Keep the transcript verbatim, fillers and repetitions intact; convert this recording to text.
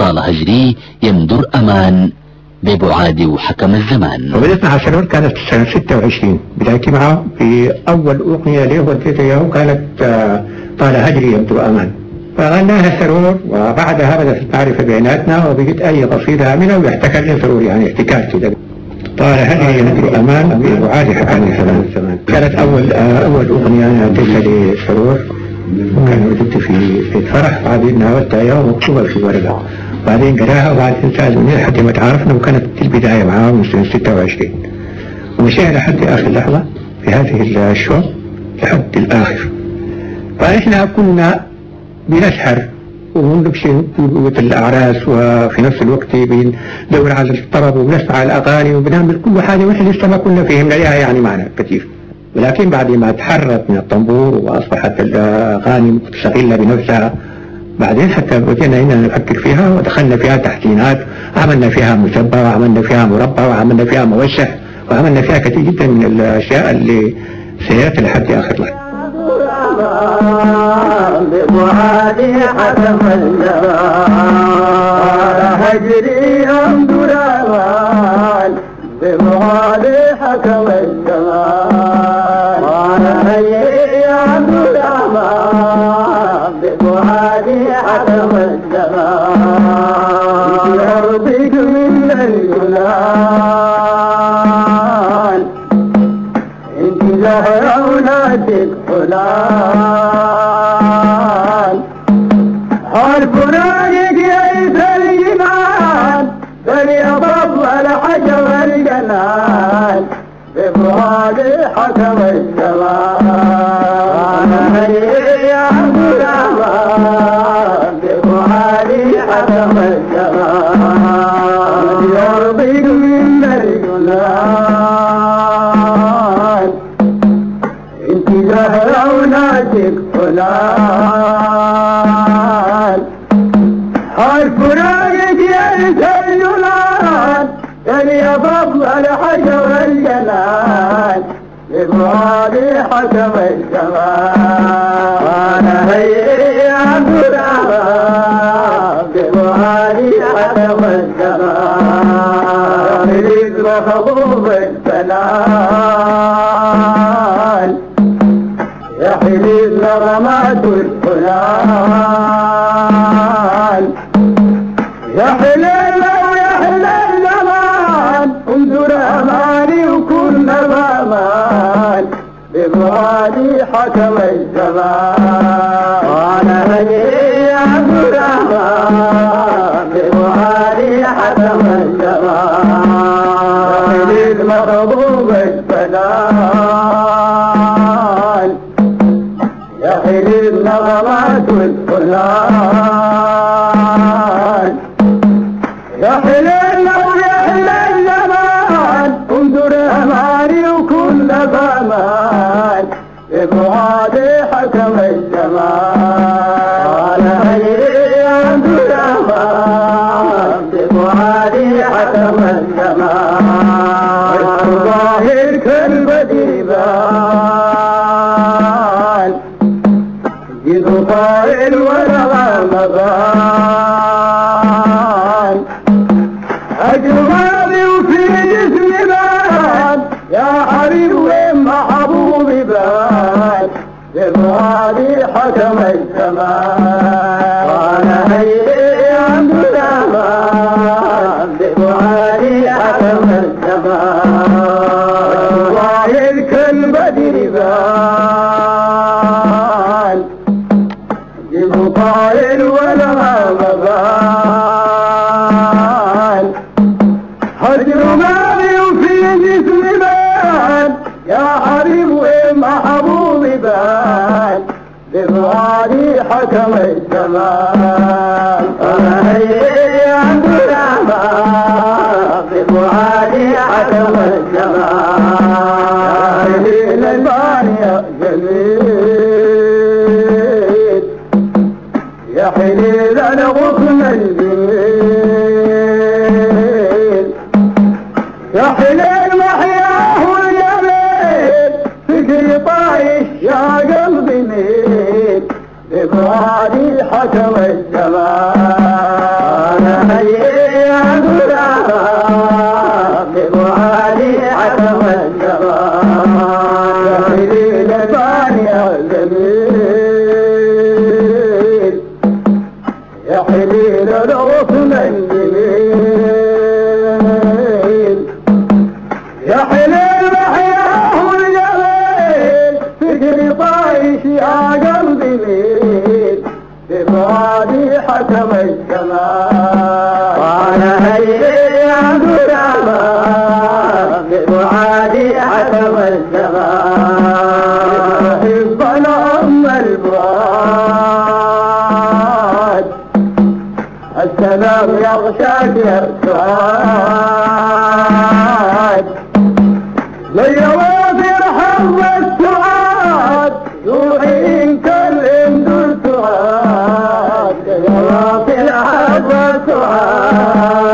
طال هجري يندر أمان ببعاد وحكم الزمان. وبدأت مع سرور كانت سنة ستة وعشرين، بدايتي معه في أول أغنية له وديتها إياه كانت طال هجري يندر أمان، فغناها سرور، وبعدها بدأت المعرفة بيناتنا وبقيت أي قصيدة منها ويحتكر لي سرور، يعني احتكار كده. طال هجري يندر أمان ببعاد حكم الزمان كانت أول أول أغنية أديتها لسرور، وكان وجدت في في فرح، بعدين ناولتها إياه ومكتوبة في ورقة، بعدين قراها وبعدين سألوني لحد ما تعرفنا، وكانت البداية معاه من سنة ستة وعشرين، ومشينا لحد آخر لحظة في هذه الشوط لحد الآخر. فإحنا كنا بنسهر ونمشي في الأعراس، وفي نفس الوقت بندور على الطرب وبنسمع الأغاني وبنعمل كل حاجة، وإحنا لسه ما كنا فهمنا إياها يعني معنا كثير. ولكن بعد ما تحررت من الطنبور وأصبحت الأغاني مستقلة بنفسها، بعدين حتى بدينا هنا نفكر فيها ودخلنا فيها تحسينات، عملنا فيها مسبة وعملنا فيها مربى وعملنا فيها موشح وعملنا فيها كثير جدا من الأشياء اللي سيرت لحد آخر لحظة. ببعادي حكم الزمان هجري يندر أمان ببعادي حكم الزمان هجري يندر أمان ببعادي حكم الزمان يرضيك من الجنان انت زهرة ولادك فلان الفراقك يئس الجنان بل يضل الحجر الجنان ببعادي حكم الزمان يا غلامان ببعادي حكم الزمان يرضيك من الجنان انت زهرة وناسك فلان الفراقك يئس الجنان بل يضل الحجر الجنان ببعادي حكم الزمان يا غلامان ببعادي حكم الزمان يريد مخضوب الفلان يحلي نغمات الفلان يحلي لو يحلي الزمان انظر اماني وكل امان ببعادي حكم الزمان وانا هجري يا غلامان ببعادي حكم الزمان يحلي المغضوب الفلان يحلي النغمات الفلان يحلي لو يحلي الزمان انظر اماني وكل بامان ببعادي حكم الزمان انا هجري يا غلامان ببعادي حكم الزمان ظاهر كالبديبان جد طائل ولا مبان أجمالي وفي جسمي بان يا حبيب وين محبوبي بان ببعادي حكم الزمان وانا هيئ عند الأمان ببعادي حكم الزمان ظاهر كالبدر بان جد طائل ولا مبان هجر مالي وفي جسمي بان يا حبيب وين محبوبي بان ببعادي حكم الزمان انا هيئ عند الأمان ببعادي حكم الزمان يا البان يا جميل يا حليل انا غصن الجميل يا حليل محياه الجميل فكري طايش يا قلبي ميل ببعادي حكم الزمان جميل الغصن الجميل يا حليل محياه والجميل فكري طايش يا قلبي ميل ببعادي حكم الزمان وانا هيا يا غرامة ببعادي حكم الزمان حبنا ام البعاد السلام يغشاك يا سعاد ليوافر حظ السعاد روحي كلم ذو سعاد ليوافر حظ السعاد